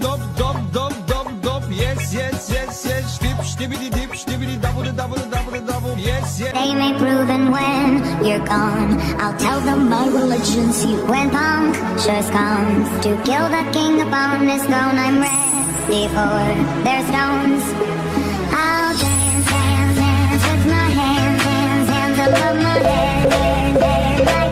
dop, dop, dop, dop, dop. Yes, yes, yes, yes. Dip, skibidi dip, skibidi double, double, double, double. Yes, yes. They may prove, and when you're gone, I'll tell them my religion. See, when punctures comes to kill the king upon his throne, I'm ready for their stones. I'll dance, dance, dance with my hands, hands, hands above my head, head, head.